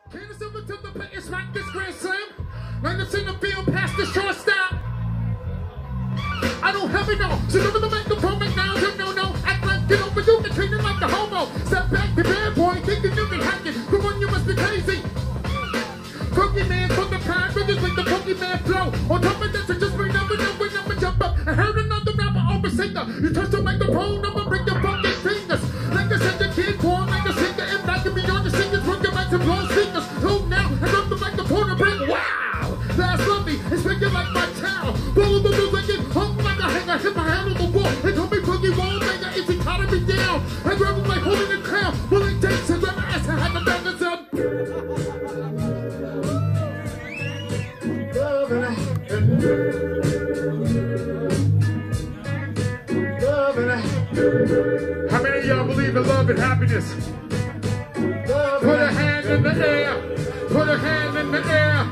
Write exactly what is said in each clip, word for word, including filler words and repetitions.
Can the silver to the plate, it's like this grand slam. Like the center field past the shortstop. I don't have it all. So never the microphone right now. You know, no. Act like you know, but you can treat it like a homo. Step back, the bad boy, thinking you can hack it. Come on, you must be crazy. Pokemon from the prime, just like the Pokemon flow. On top of this, I just bring up and up and up and jump up. I heard another rapper over singer. You touch the microphone, I'ma bring your fucking fingers. Like I said, the kid born like a singer. If I can be on the singers, work your mics and blow speakers. So now, I drop the microphone and bring wow. That's lovely, it's making like my town. Follow the news like it hung like a hanger. Hit my hand on the wall, they told me Boogie Wall Maker is economy down. I grab him like holding the crown. Willing takes and grab my ass and had the bangers up. How many of y'all believe in love and happiness? Put a hand in the air. Put a hand in the air.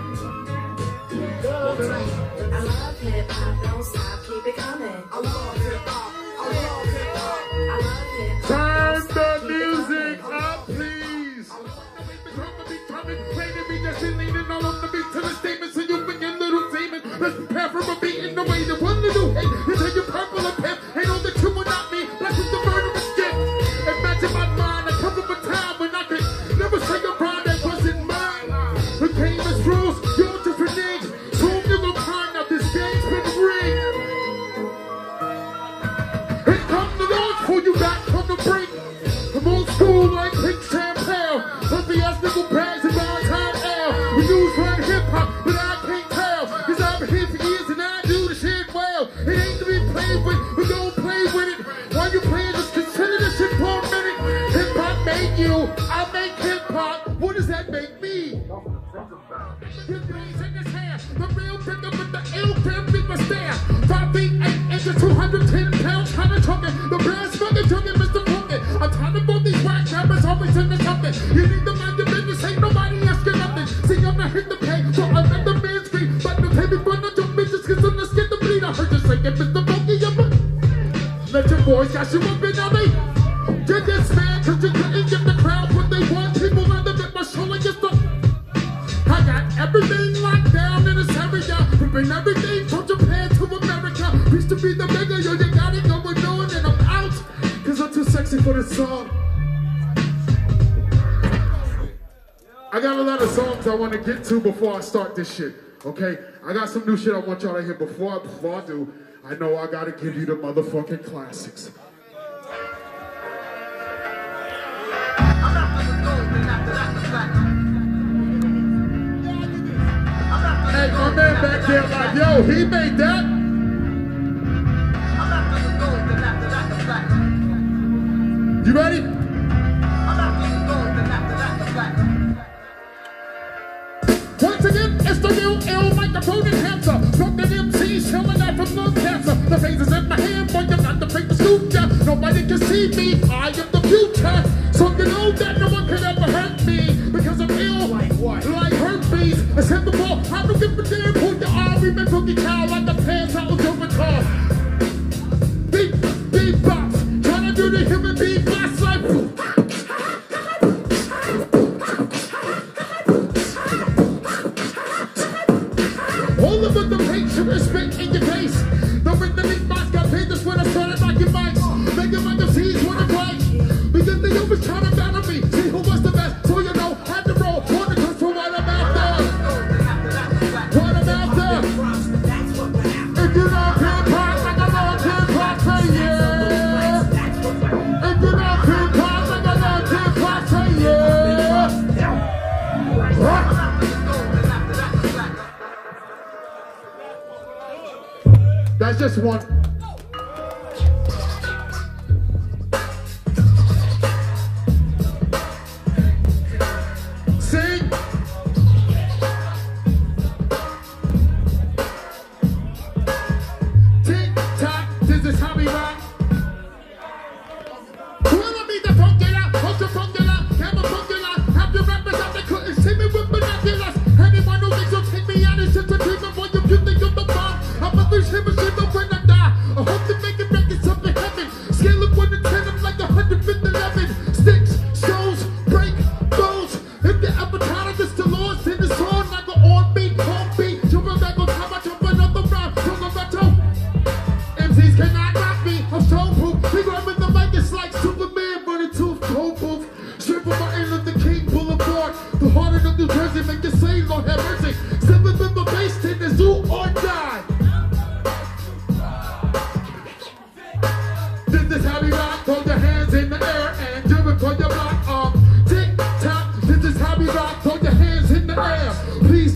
I love hip hop, don't stop, keep it coming. I love hip hop, I love hip hop, I love hip hop. Turn the music up, please. I love the way the drum beat coming. Play the beat that's been leaning all on the beat to the statement. So you begin little demon. Let's prepare for a beat in the way that one little hate. You take your purple and pimp. Ain't all the two will not me. Blessed with the murderous gift. Imagine my mind. I come from a time when I could never say a rhyme that wasn't mine. The game is rules, you're just reneged. Soon you gon' find out this game's been rigged. Here come the Lord, pull you back from the brink. I'm old school like pink champagne. Puppy ass nickel bags and all time L. We use run hip hop, but I can't tell. Cause I've been here for years and I do the shit well. It ain't to be played with, we gon' play with it. While you playing, just consider this shit for a minute. Hip hop made you, I make hip hop. What does that make me? His face in his hair, the real nigga with the ill damn big stare. Five feet eight inches, two hundred ten pounds, kinda talking. The brass fucking talking, Mister Pumpkin. I'm tired of all these whack rappers always in the something. You need to mind your business, ain't nobody asking nothing. See, I'm not here to pay for another man's grief, but to pay me for the dumb bitches, cause I'm not scared to bleed. I heard you saying, Mister Pumpkin, you're my... Let your boys got you up in L A. Get this man, cause you couldn't get the crowd what they want. People rather than my show like it's the... I got everything locked down in this area. We bring everything from Japan to America. Used to be the mega, yo, you got it going on, and I'm out. Cause I'm too sexy for this song. I got a lot of songs I want to get to before I start this shit, okay? I got some new shit I want y'all to hear before I, before I do. I know I gotta give you the motherfucking classics. Hey, my man back there like, yo, he made that. You ready? Once again, it's the real ill microphone enhancer. From the M Cs, killing out from lung cancer. The phases in my hand, but you got to break the scoop, yeah. Nobody can see me, I am the future. So you know that no one can ever hurt me. Because I'm ill, like what? Like herpes. It's hit the ball, I don't give a damn who you are. We make cookie cow like the pants out of your guitar. Beat, beat box, trying to do the human beat box like boom. All of the picture is spit in your face. The rhythm beatbox got paid this when I started rocking mics. Making my M Cs wanna fight. Because they always trying to battle me. See who was the best, so you know, had to roll. Wanna come for what I'm after. What I'm after. If you love hip hop, like I love hip hop, say yeah. If you love hip hop, like I love hip hop, say yeah. What? That's just one. Sing. Tick tock, this is how we rock. Wanna be the funky-la, ultra funky-la, camera funky-la. Have your rappers out there couldn't see me with binoculars. Anyone who thinks you'll take me out is just a dream of what you think of the bomb. I'm a fish, him a shit, but when I die,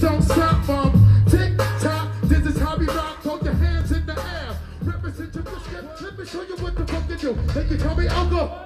don't stop, mom. Tick tock, this is how we rock. Hold your hands in the air. Represent your biscuit. Let me show you what the fuck you do. They can call me Uncle.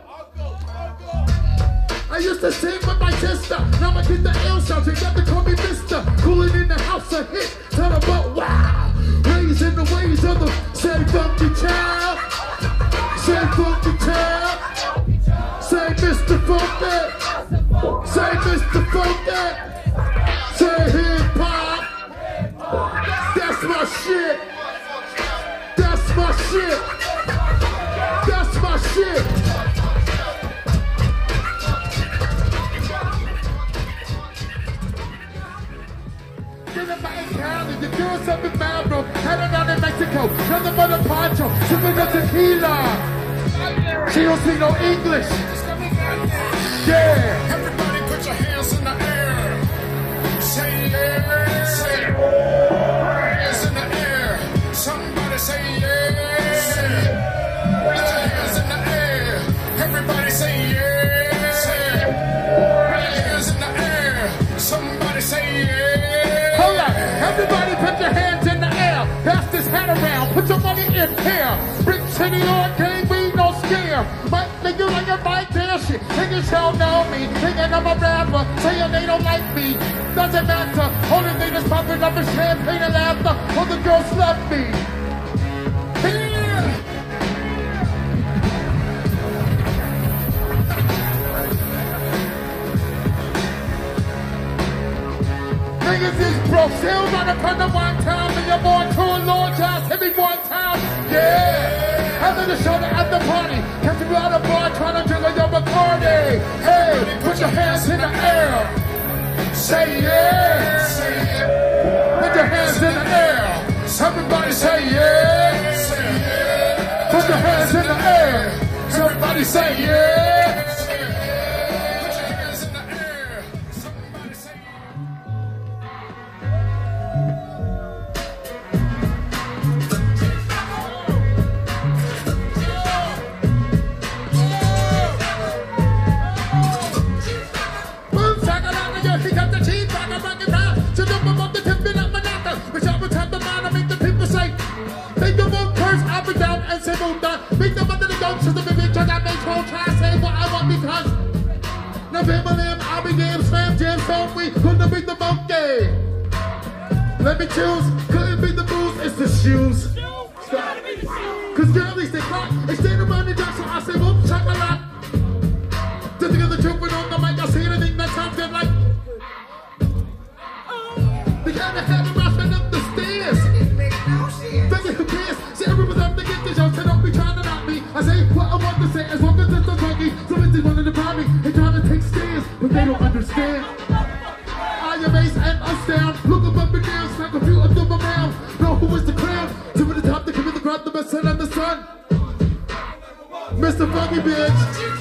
I used to sing with my sister. Now I get the L sound. You got to call me Mister. Cooling in the house, a hit. Tell them about wow. Ways in the ways of the say funky child. Say funky child. Say Mister Funky. Say Mister Funky. Say hip hop. That's my shit. That's my shit. That's my shit. The girls up in Marlboro, headed down in Mexico, nothing but a poncho, sipping a tequila. She don't speak no English. Yeah. Everybody put your hands in the air. Say yeah. Say yeah. Hands in the air. Somebody say yeah. Put your hands in the air. Everybody say yeah. Say yeah. Hands in the air. Somebody say yeah. Hold up. Everybody put your hands in the air. Pass this hat around. Put your money in here. Bring to New York, can't be no scare. Might think you like a bike there shit. Niggas don't know me. Thinking I'm a rapper. Saying they don't like me. Doesn't matter. Only thing that's popping up is champagne and laughter. All the girls love me. Yeah. Niggas is broke, still run up on the one time, and you're born to a Lord just hit me one time, yeah. After the show, at the party, catch you out of bar, trying to jiggle your Bacardi. Hey, put your hands in the air, say yeah. Say yeah. Put your hands in the air, everybody say yeah. Say yeah. Put your hands in the air, everybody say yeah. Beat them under the gun, so the baby try that makes whole try say what I want because November limb, I'll be damn slam jam so we couldn't beat the monkey. Let me choose, couldn't beat the booze, it's the shoes. Cause girlies they caught, they stayed around the dark, so I say whoop chocolate. Just to get the truth on the mic, I see anything that sounds good like they kinda have a rushing up the stairs. Doesn't who cares? See everyone's up to get the show, so don't be trying to knock me. I say what I want to say as long as it's a funky. So it's one of the me. They trying to take stands, but they don't understand. I am ace and us down. Look up and down, smack a few of them around. Know who is the crown? Two at the top, they come in the crowd, the best son and the sun. Mister Funky Bitch.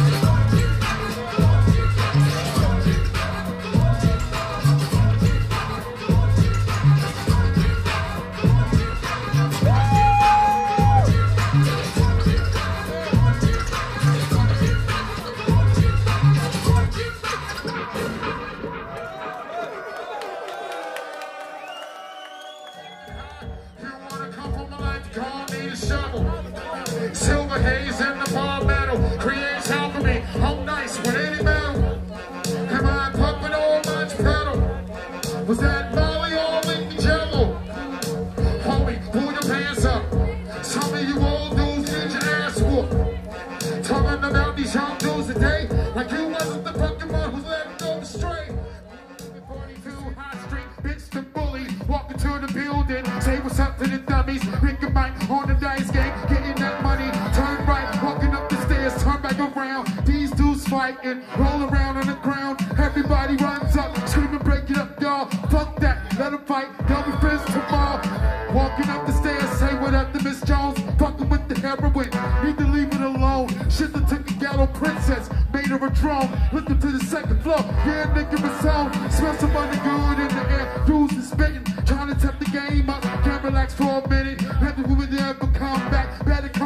Silver haze in the bar metal creates alchemy. I'm nice with any metal. Am I pumping all much pedal? Was that Molly all in the jello? Homie, pull your pants up. Some of you old dudes need your ass whooped. Talking about these young dudes today like you wasn't the fucking one who's letting go astray. forty-two High Street, bitch the bully. Walking to the building, say what's up to the dummies. Pick a mic on the dice game, getting that money. Turn right, walking up the stairs, turn back around. These dudes fighting, roll around on the ground. Everybody runs up, screaming, break it up, y'all. Fuck that, let them fight, they'll be friends tomorrow. Walking up the stairs, say what up to Miss Jones. Fucking with the heroin, need to leave it alone. Shit that took a ghetto princess, made her a drone. Lift her to the second floor, yeah, nigga was on. Smell some money good in the air, dudes is spitting. Trying to tap the game up, can't relax for a minute. Never would ever come back, better come